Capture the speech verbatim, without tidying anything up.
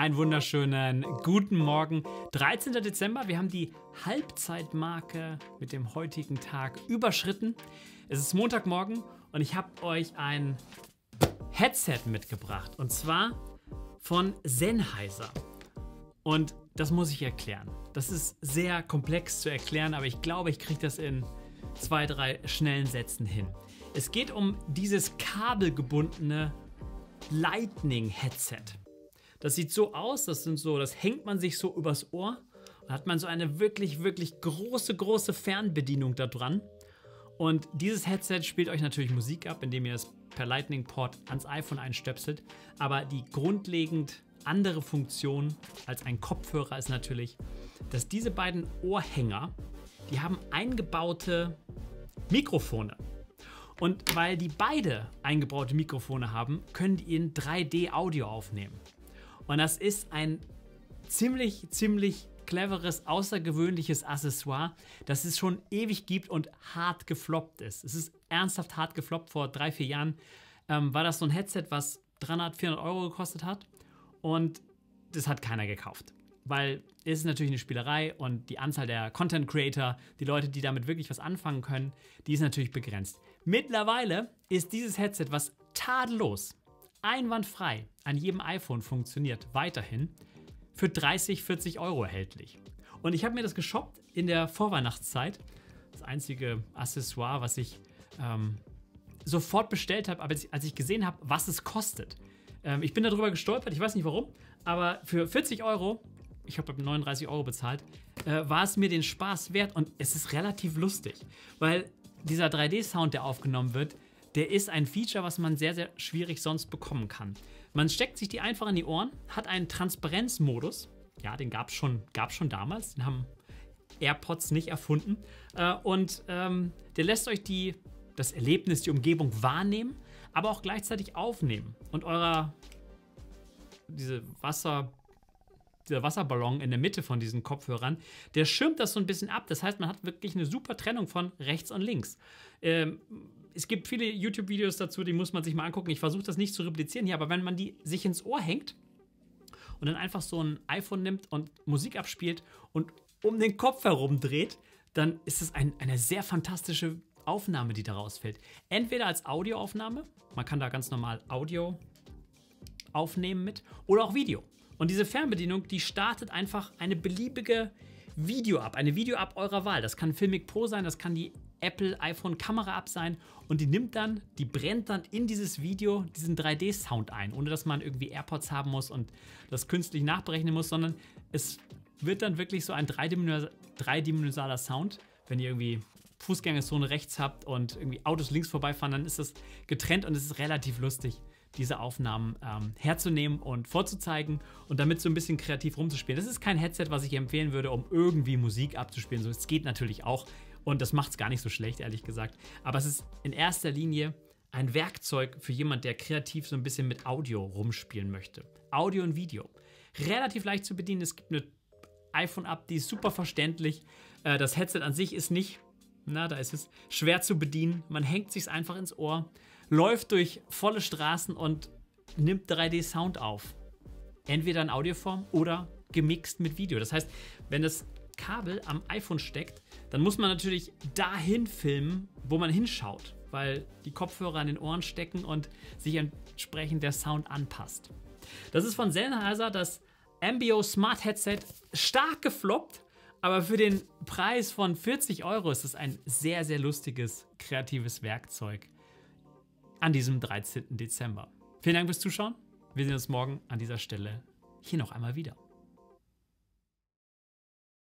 Einen wunderschönen guten Morgen. dreizehnter Dezember, wir haben die Halbzeitmarke mit dem heutigen Tag überschritten. Es ist Montagmorgen und ich habe euch ein Headset mitgebracht. Und zwar von Sennheiser. Und das muss ich erklären. Das ist sehr komplex zu erklären, aber ich glaube, ich kriege das in zwei, drei schnellen Sätzen hin. Es geht um dieses kabelgebundene Lightning-Headset. Das sieht so aus, das sind so, das hängt man sich so übers Ohr. Da hat man so eine wirklich, wirklich große, große Fernbedienung da dran. Und dieses Headset spielt euch natürlich Musik ab, indem ihr es per Lightning-Port ans iPhone einstöpselt. Aber die grundlegend andere Funktion als ein Kopfhörer ist natürlich, dass diese beiden Ohrhänger, die haben eingebaute Mikrofone. Und weil die beide eingebaute Mikrofone haben, können die in drei D Audio aufnehmen. Und das ist ein ziemlich, ziemlich cleveres, außergewöhnliches Accessoire, das es schon ewig gibt und hart gefloppt ist. Es ist ernsthaft hart gefloppt. Vor drei, vier Jahren ähm, war das so ein Headset, was dreihundert, vierhundert Euro gekostet hat. Und das hat keiner gekauft. Weil es ist natürlich eine Spielerei und die Anzahl der Content Creator, die Leute, die damit wirklich was anfangen können, die ist natürlich begrenzt. Mittlerweile ist dieses Headset, was tadellos, einwandfrei an jedem iPhone funktioniert, weiterhin für dreißig, vierzig Euro erhältlich. Und ich habe mir das geshoppt in der Vorweihnachtszeit. Das einzige Accessoire, was ich ähm, sofort bestellt habe, aber als ich gesehen habe, was es kostet. Ähm, ich bin darüber gestolpert, ich weiß nicht warum, aber für vierzig Euro, ich habe neununddreißig Euro bezahlt, äh, war es mir den Spaß wert und es ist relativ lustig, weil dieser drei D Sound, der aufgenommen wird, der ist ein Feature, was man sehr, sehr schwierig sonst bekommen kann. Man steckt sich die einfach in die Ohren, hat einen Transparenzmodus. Ja, den gab es schon, gab's schon damals. Den haben AirPods nicht erfunden. Äh, und ähm, der lässt euch die, das Erlebnis, die Umgebung wahrnehmen, aber auch gleichzeitig aufnehmen. Und eurer, diese Wasser... dieser Wasserballon in der Mitte von diesen Kopfhörern, der schirmt das so ein bisschen ab. Das heißt, man hat wirklich eine super Trennung von rechts und links. Ähm, es gibt viele YouTube-Videos dazu, die muss man sich mal angucken. Ich versuche das nicht zu replizieren hier, aber wenn man die sich ins Ohr hängt und dann einfach so ein iPhone nimmt und Musik abspielt und um den Kopf herum dreht, dann ist es ein, eine sehr fantastische Aufnahme, die daraus fällt. Entweder als Audioaufnahme, man kann da ganz normal Audio aufnehmen mit, oder auch Video. Und diese Fernbedienung, die startet einfach eine beliebige Video-App, eine Video-App eurer Wahl. Das kann Filmic Pro sein, das kann die Apple iPhone Kamera-App sein. Und die nimmt dann, die brennt dann in dieses Video diesen drei D Sound ein, ohne dass man irgendwie AirPods haben muss und das künstlich nachberechnen muss, sondern es wird dann wirklich so ein dreidimensionaler Sound. Wenn ihr irgendwie Fußgängerzone rechts habt und irgendwie Autos links vorbeifahren, dann ist das getrennt und es ist relativ lustig, diese Aufnahmen ähm, herzunehmen und vorzuzeigen und damit so ein bisschen kreativ rumzuspielen. Das ist kein Headset, was ich empfehlen würde, um irgendwie Musik abzuspielen. So, es geht natürlich auch und das macht es gar nicht so schlecht, ehrlich gesagt. Aber es ist in erster Linie ein Werkzeug für jemand, der kreativ so ein bisschen mit Audio rumspielen möchte. Audio und Video. Relativ leicht zu bedienen. Es gibt eine iPhone-App, die ist super verständlich. Äh, das Headset an sich ist nicht, na, da ist es schwer zu bedienen. Man hängt sich einfach ins Ohr, läuft durch volle Straßen und nimmt drei D Sound auf. Entweder in Audioform oder gemixt mit Video. Das heißt, wenn das Kabel am iPhone steckt, dann muss man natürlich dahin filmen, wo man hinschaut, weil die Kopfhörer an den Ohren stecken und sich entsprechend der Sound anpasst. Das ist von Sennheiser das Ambeo Smart Headset, stark gefloppt, aber für den Preis von vierzig Euro ist es ein sehr, sehr lustiges, kreatives Werkzeug an diesem dreizehnten Dezember. Vielen Dank fürs Zuschauen. Wir sehen uns morgen an dieser Stelle hier noch einmal wieder.